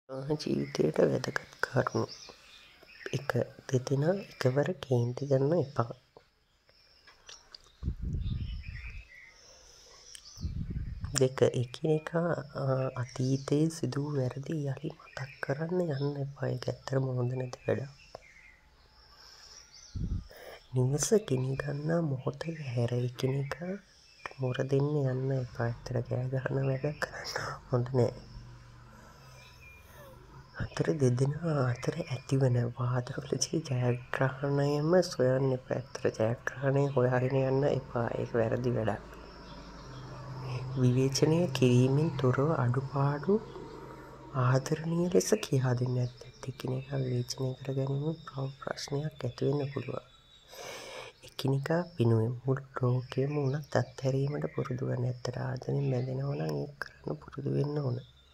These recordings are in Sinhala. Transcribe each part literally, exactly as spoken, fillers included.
ජීවිතයට වැදගත් කරුණු එක දෙදෙනා එකවර කේන්ති ගන්න එපා. දෙක එකිනෙකා අතීතයේ සිදු වූ වැරදි යළි මතක් කරන්න යන්න එපා. ඒක ඇත්තටම හොඳ නැති වැඩක්. නිවස ගිනිගන්නා මොහොතක හැර එකිනෙකාට මුර දෙන්න යන්න එපා. ඇත්තට කෑ ගහන වැඩ කරන්න හොඳ නෑ. හතර දෙදෙනා අතර ඇතිවන වාදවලදී ජයග්‍රහණයම සොයන්න එපා. ඇත්තට ජයග්‍රහණය හොයාගෙන යන්න එපා. ඒක වැරදි වැඩක්. විවේචනය කිරීමෙන් තොරව අඩුපාඩු ආදරණීය ලෙස කියා දෙන්න. ඇත්තට එකිනෙකා විවේචනය කර ගැනීමෙන් ප්‍රශ්නයක් ඇති වෙන්න පුළුවන්. එකිනෙකා පිනුවෙන් මුළු ලෝකයම වුණත් අත්හැරීමට පුරුදු වෙන්න. ඇත්තට ආදරෙන් බැඳෙනවා නම් ඒක කරන්න පුරුදු වෙන්න ඕන.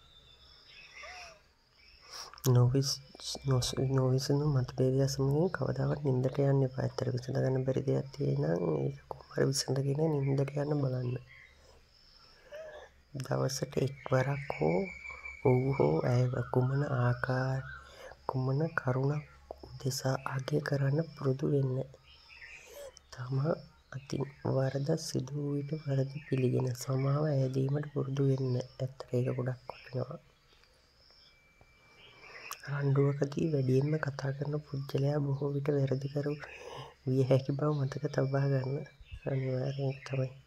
නොවිසඳු මතභේදයක් සමගින් කවදාවත් නින්දට යන්න එපා. ඇත්තට විසඳ ගන්න බැරි දෙයක් තියෙනවා නම් ඒක කොහොම හරි විසඳගෙන නින්දට යන්න බලන්න. දවසට එක්වරක් හෝ ඔහු හෝ ඇයව කුමන ආකාර කුමන කරුණක් උදෙසා අගය කරන්න පුරුදු වෙන්න. තමා අතින් වරදක් සිදු වූ විට වැරදි පිළිගෙන සමාව අයැදීමට පුරුදු වෙන්න. ඇත්තට ඒක ගොඩක් වටිනවා. රණ්ඩුවකදී වැඩියෙන්ම කතා කරන පුද්ගලයා බොහෝ විට වැරදිකරු විය හැකි බව මතක තබා ගන්න. අනිවාර්යෙන් තමයි.